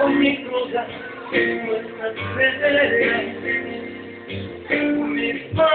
ogni cosa in questa sera mi fa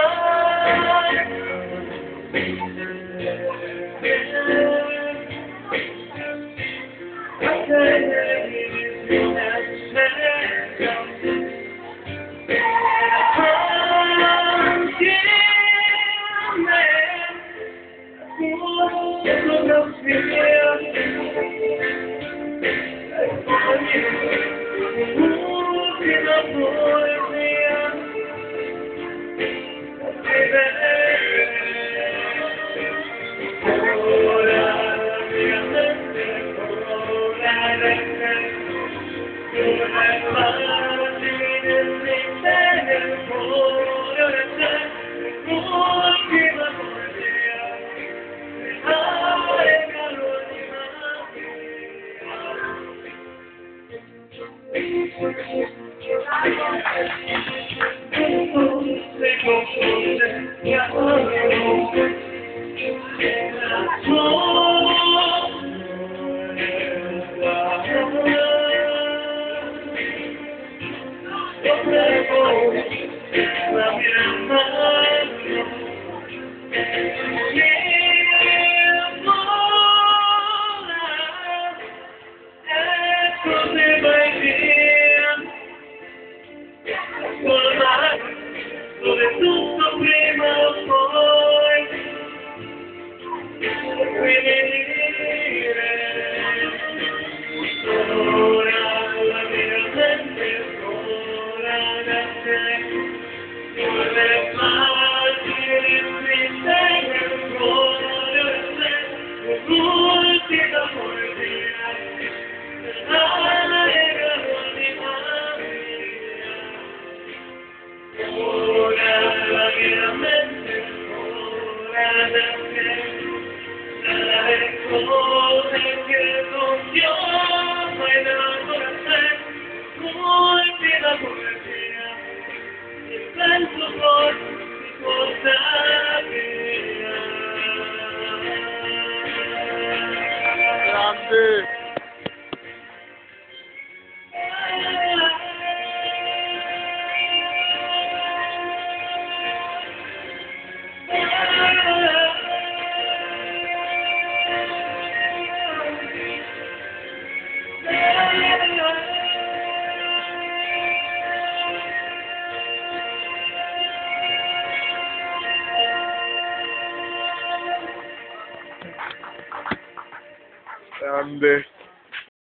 dove tutto prima o poi finire. Ora la mia mente vola da te, dove facili mi segue il cuore e te, l'ultima poesia, la lega l'anima mia. Ora la mia mente vola da te, dalle cose che non ti ho mai dato a te, l'ultima poesia, il vento forte ti porta via. Grande! Grande.